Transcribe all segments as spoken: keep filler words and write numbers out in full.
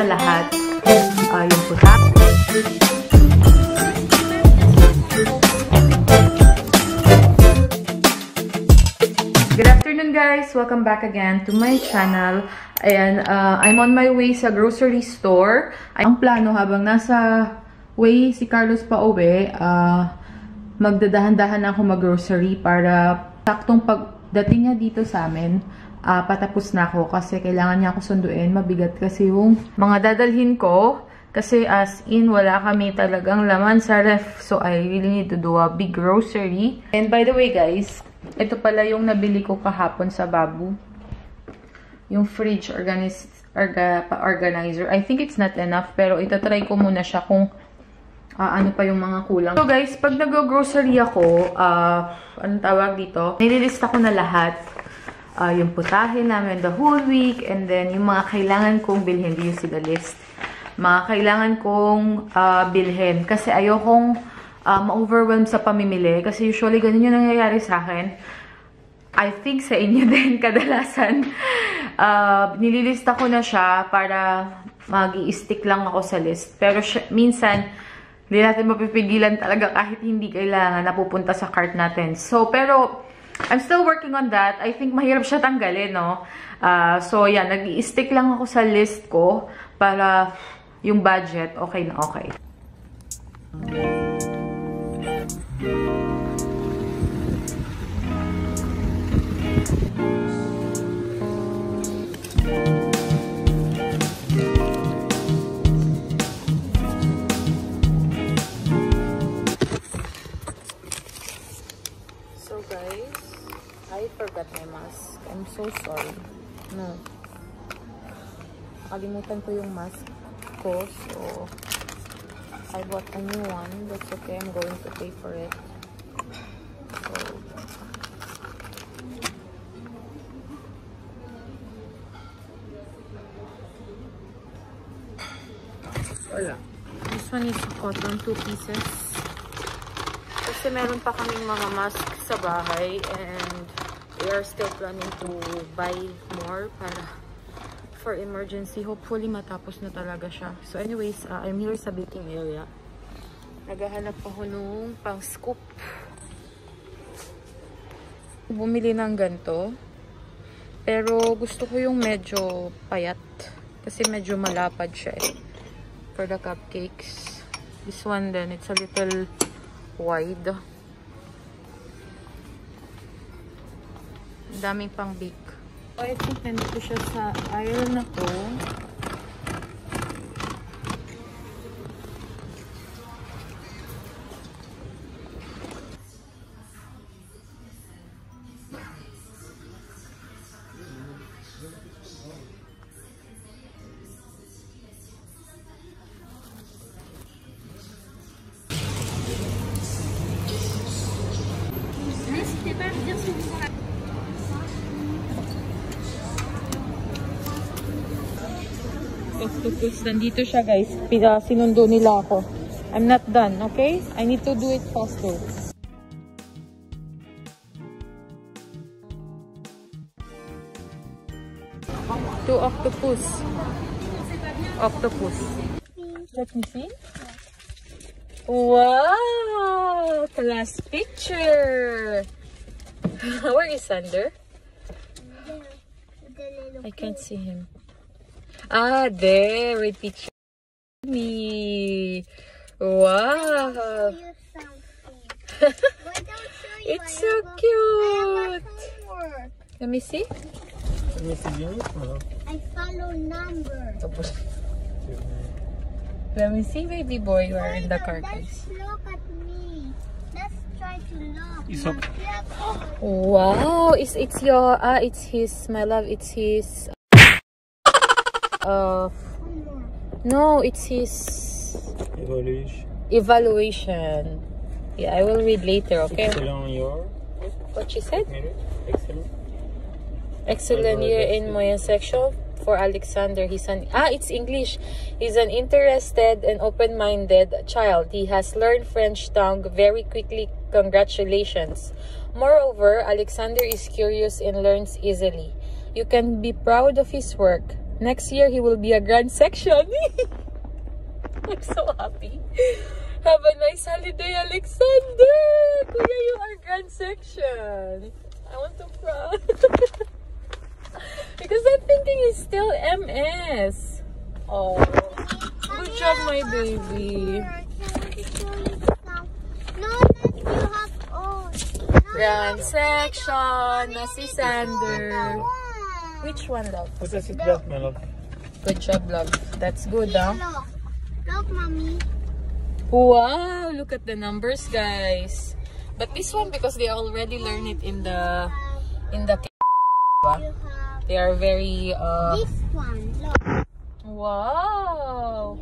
na lahat. Uh, yung puta. Good afternoon guys! Welcome back again to my channel. Ayan, uh, I'm on my way sa grocery store. Ang plano habang nasa way si Carlos pa uwi, uh, magdadahan-dahan ako mag-grocery para saktong pagdating niya dito sa amin, uh, patapos na ako kasi kailangan niya ako sunduin. Mabigat kasi yung mga dadalhin ko kasi as in wala kami talagang laman sa ref. So I really need to do a big grocery. And by the way guys, ito pala yung nabili ko kahapon sa Babu. Yung fridge organiz orga organizer. I think it's not enough pero itatry ko muna siya kung Uh, ano pa yung mga kulang. So guys, pag nag-grocery ako, uh, anong tawag dito? Nililista ko na lahat. Uh, yung putahe namin the whole week. And then yung mga kailangan kong bilhin. Do you see the list? Mga kailangan kong uh, bilhin. Kasi ayokong uh, ma-overwhelm sa pamimili. Kasi usually ganun yung nangyayari sa akin. I think sa inyo din kadalasan. Uh, nililista ko na siya para mag-i-stick lang ako sa list. Pero minsan, hindi natin mapipigilan talaga kahit hindi kailangan napupunta sa cart natin. So, pero, I'm still working on that. I think mahirap siya tanggalin, no? Uh, so, yan. Nag-i-stick lang ako sa list ko para yung budget, okay na okay. I forgot my mask. I'm so sorry. No. Nakalimutan ko yung mask ko. So, I bought a new one. That's okay. I'm going to pay for it. So, wala. This one is cotton, two pieces. Kasi meron pa kaming mga mask sa bahay and we are still planning to buy more para for emergency. Hopefully matapos na talaga siya. So anyways, uh, I'm here sa baking area. Naghahanap ako nung pang scoop. Bumili ng ganito. Pero gusto ko yung medyo payat. Kasi medyo malapad siya eh. For the cupcakes. This one then, it's a little wide. Daming pang bake. So, I think nandito siya sa aisle na to. Octopus, nandito siya guys. Pina, sinundo nila ako. I'm not done, okay? I need to do it faster. Two octopus. Octopus. Let me see. Wow! Class picture! Where is Sander? I can't see him. Ah, there. Wait, picture me. Wow. It's so cute. Let me see. Let me see yours. I follow number. Let me see, baby boy. You are in the car, guys. Let's look at me. Let's try to look. It's okay. Wow. It's it's your ah. It's his. My love. It's his. Uh, no, it's his Evaluation. evaluation. Yeah, I will read later, okay? Excellent year. What she said? Excellent. Excellent year in my section for Alexander. He's an ah, it's English. He's an interested and open-minded child. He has learned French tongue very quickly. Congratulations. Moreover, Alexander is curious and learns easily. You can be proud of his work. Next year, he will be a grand section. I'm so happy. Have a nice holiday, Alexander! Kuya, you are grand section. I want to cry. Because I'm thinking he's still M S. Oh, good job, my baby. No, not you have all. Grand section. Na si Sander. Which one, love? What's the seat belt, my love? Good job, love. That's good, huh? Look, look, mommy. Wow, look at the numbers, guys. But this one, because they already learn it in the in the You have they are very uh this one. Look. wow.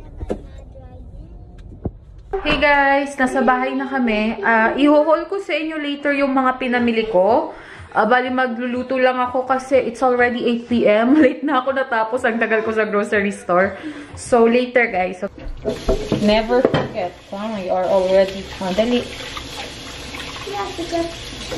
Hey guys, nasa bahay na kami. Uh, i-haul ko sa inyo later yung mga pinamili ko. Uh, bali magluluto lang ako kasi it's already eight p m Late na ako natapos. Ang tagal ko sa grocery store. So later guys. Never forget. Huh? You are already. Oh, dali. Yeah, because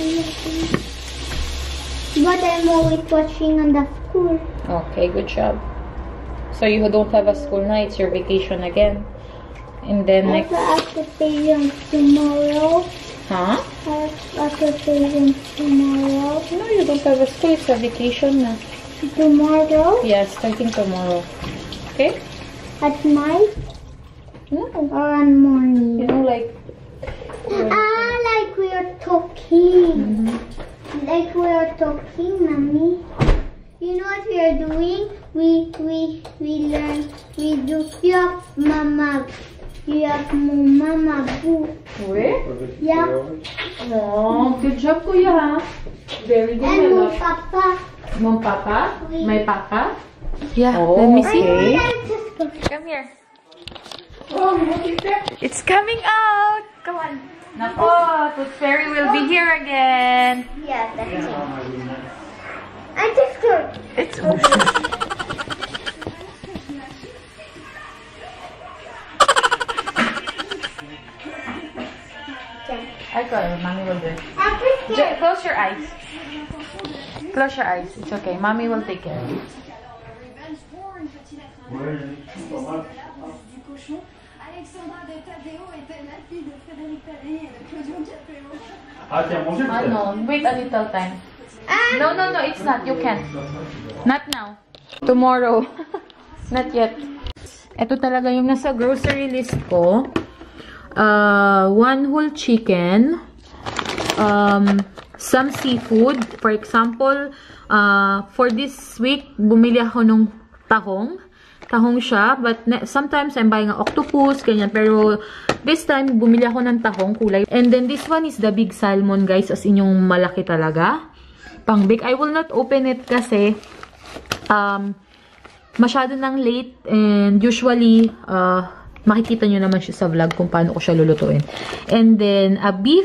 but I'm always watching on the school. Okay, good job. So you don't have a school now. It's your vacation again. And then next. Also after paying tomorrow. Huh? After paying tomorrow. No, you don't have a school. It's a vacation na. Tomorrow? Yeah, starting tomorrow. Okay? At night? No. Or on morning? You know, like... Ah, like we are talking. Mm-hmm. Like we are talking, mommy. You know what we are doing? We we we learn. We do. You have mama. You have mama boo. Where? Yeah. Oh, good job, kuya, ha? Very good, And my mo love. papa. Mom, papa? Oui. My papa? Yeah, Oh, let me see. I want to go. Come here. Oh, what is that? It's coming out. Come on. Nako, Tooth Fairy will be here again. Yeah, that's it. I just go. It's I got it. Mommy will do it. Just close your eyes. Close your eyes. It's okay. Mommy will take care of it. Ah, tu as mangé Ah, no. Wait a little time. No, no, no. It's not. You can't. Not now. Tomorrow. Not yet. Ito talaga yung nasa grocery list ko. Uh, one whole chicken. Um, some seafood. For example, uh, for this week, bumili ako nung tahong. Tahong siya. But sometimes, I'm buying an octopus, ganyan. Pero, this time, bumili ako ng tahong kulay. And then, this one is the big salmon, guys. As in yung malaki talaga. Pang big. I will not open it kasi, um, masyado nang late. And usually, uh, makikita nyo naman siya sa vlog kung paano ko siya lulutuin. And then, a beef.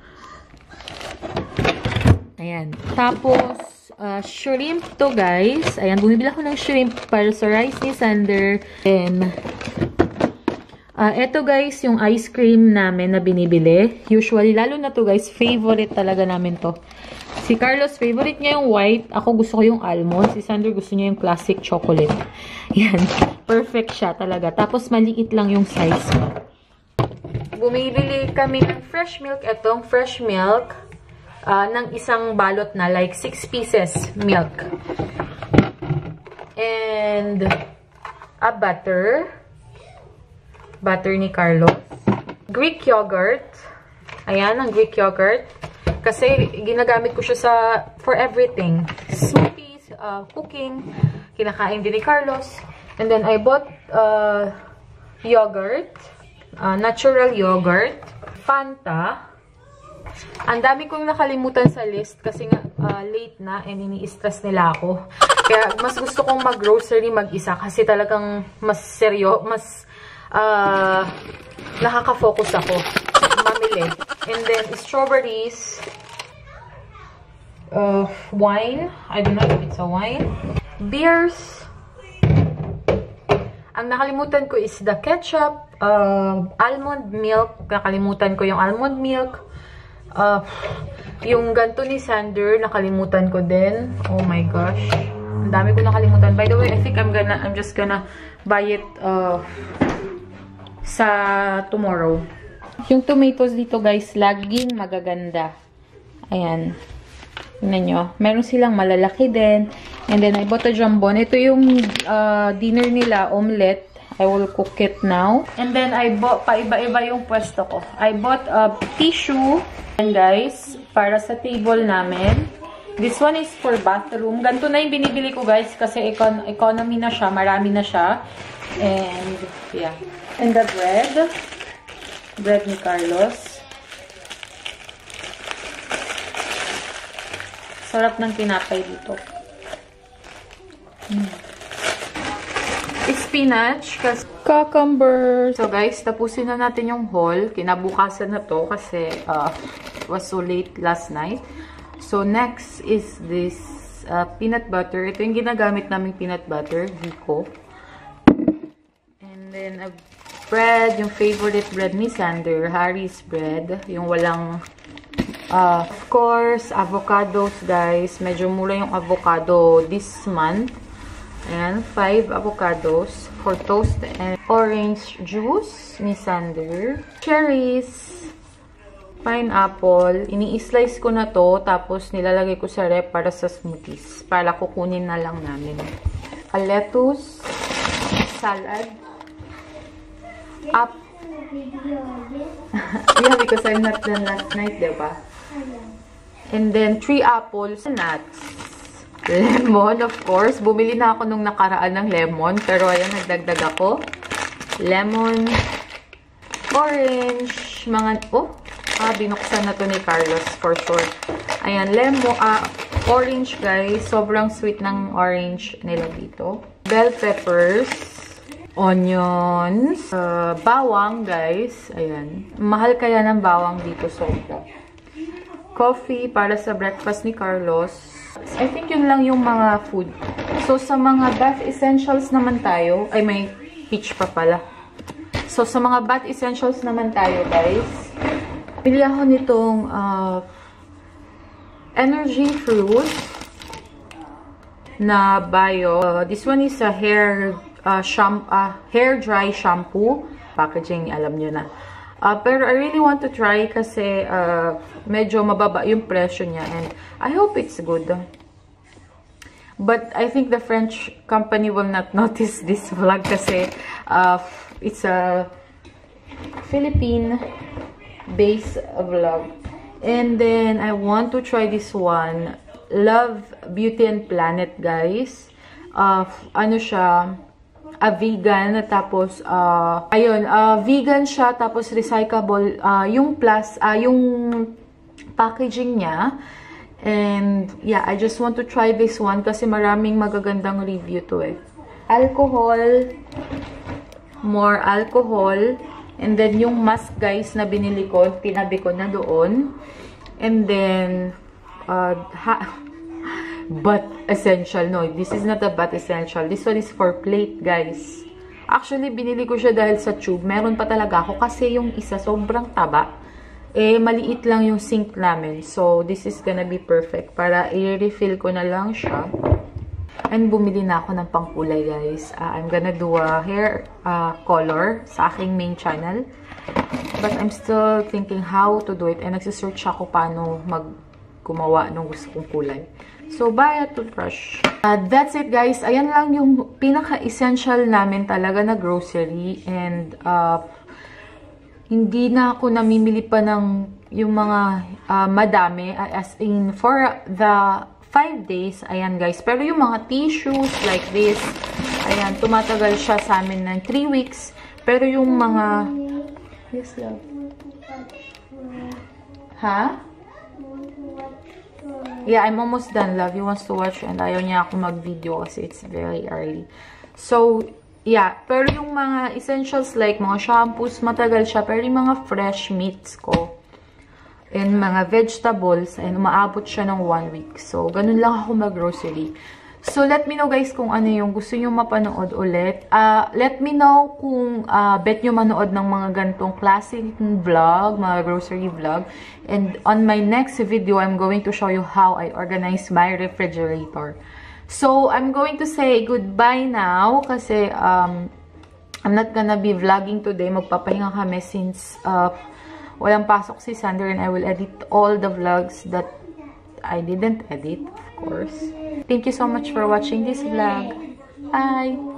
Ayan. Tapos, uh, shrimp to, guys. Ayan, bumibili ako ng shrimp para sa rice ni Sander. And, uh, eto, guys, yung ice cream namin na binibili. Usually, lalo na to, guys, favorite talaga namin to. Si Carlos, favorite niya yung white. Ako gusto ko yung almond. Si Sander gusto niya yung classic chocolate. Yan. Perfect siya talaga. Tapos, maliit lang yung size. Bumibili kami ng fresh milk. Etong fresh milk. Uh, ng isang balot na. Like, six pieces milk. And, a butter. Butter ni Carlos. Greek yogurt. Ayan, ang Greek yogurt. Kasi, ginagamit ko siya sa, for everything. Smoothies, uh, cooking, kinakain din ni Carlos. And then, I bought, uh, yogurt, uh, natural yogurt, Fanta. Ang dami kong nakalimutan sa list kasi nga, uh, late na and ini-stress nila ako. Kaya, mas gusto kong mag-grocery mag-isa kasi talagang mas seryo, mas, uh, nakaka-focus ako. Mamili. And then, strawberries. Uh, wine. I don't know if it's a wine. Beers. Ang nakalimutan ko is the ketchup. Uh, almond milk. Nakalimutan ko yung almond milk. Uh, yung ganto ni Sander, nakalimutan ko din. Oh my gosh. Ang dami ko nakalimutan. By the way, I think I'm gonna, I'm just gonna buy it uh, sa tomorrow. Yung tomatoes dito, guys, laging magaganda. Ayan. Tingnan nyo. Meron silang malalaki din. And then, I bought a jambon. Ito yung uh, dinner nila, omelette. I will cook it now. And then, I bought, paiba-iba yung pwesto ko. I bought a tissue. And guys, para sa table namin. This one is for bathroom. Ganito na yung binibili ko, guys. Kasi econ economy na siya. Marami na siya. And, yeah. And the bread. Bread ni Carlos. Sarap ng tinapay dito. Mm. Spinach. Cucumber. So guys, tapusin na natin yung haul. Kinabukasan na to kasi uh, it was so late last night. So next is this uh, peanut butter. Ito yung ginagamit naming peanut butter. Vico. And then a bread. Yung favorite bread ni Sander. Harry's bread. Yung walang... Uh, of course, avocados, guys. Medyo mura yung avocado this month. Ayan, five avocados for toast and orange juice ni Sander. Cherries, pineapple. Ini-slice ko na to, tapos nilalagay ko sa rep para sa smoothies. Para kukunin na lang namin. A lettuce, salad, up. Yeah, because I'm not done last night, diba? And then, three apples, nuts. Lemon, of course. Bumili na ako nung nakaraan ng lemon. Pero ayan, nagdagdag ako. Lemon. Orange. Mga, oh, ah, binuksan na to ni Carlos for sure. Ayan, lemon, ah, orange, guys. Sobrang sweet ng orange nila dito. Bell peppers. Onions. Uh, bawang, guys. Ayan. Mahal kaya ng bawang dito, sobra. Coffee para sa breakfast ni Carlos. I think yun lang yung mga food. So, sa mga bath essentials naman tayo, ay may peach pa pala. So, sa mga bath essentials naman tayo, guys, pili ako nitong uh, energy fruit na bio. Uh, this one is a hair, uh, shampoo, uh, hair dry shampoo. Packaging, alam nyo na. Uh, pero I really want to try kasi uh, medyo mababa yung presyo niya and I hope it's good. But I think the French company will not notice this vlog kasi uh, it's a Philippine-based vlog. And then I want to try this one. Love, Beauty and Planet, guys. Uh, ano siya? A vegan, tapos, uh, ayun, uh, vegan siya, tapos recyclable, uh, yung plus, uh, yung packaging niya. And, yeah, I just want to try this one kasi maraming magagandang review to eh. Alcohol, more alcohol, and then yung mask, guys, na binili ko, tinabi ko na doon. And then, uh, ha but essential, no, this is not a but essential. This one is for plate, guys. Actually, binili ko siya dahil sa tube. Meron pa talaga ako kasi yung isa sobrang taba. Eh, maliit lang yung sink namin. So, this is gonna be perfect. Para i-refill ko na lang siya. And bumili na ako ng pangkulay, guys. Uh, I'm gonna do a hair uh, color sa aking main channel. But I'm still thinking how to do it. And nagsisearch ako paano mag gumawa ng gusto kong kulay. So, buy a toothbrush. Uh, that's it, guys. Ayan lang yung pinaka-essential namin talaga na grocery. And, uh, hindi na ako namimili pa ng yung mga uh, madami. As in, for the five days, ayan, guys. Pero yung mga tissues like this, ayan, tumatagal siya sa amin ng three weeks. Pero yung mga... Yes, love. Ha? Yeah, I'm almost done, love. He wants to watch and ayaw niya ako mag-video kasi it's very early. So, yeah. Pero yung mga essentials like mga shampoos, matagal siya. Pero yung mga fresh meats ko and mga vegetables, and umaabot siya ng one week. So, ganun lang ako mag-grocery. So, let me know, guys, kung ano yung gusto nyo mapanood ulit. Uh, let me know kung uh, bet nyo manood ng mga gantong classic vlog, mga grocery vlog. And on my next video, I'm going to show you how I organize my refrigerator. So, I'm going to say goodbye now kasi um, I'm not gonna be vlogging today. Magpapahinga kami since uh, walang pasok si Xander and I will edit all the vlogs that I didn't edit, of course. Thank you so much for watching this vlog. Bye!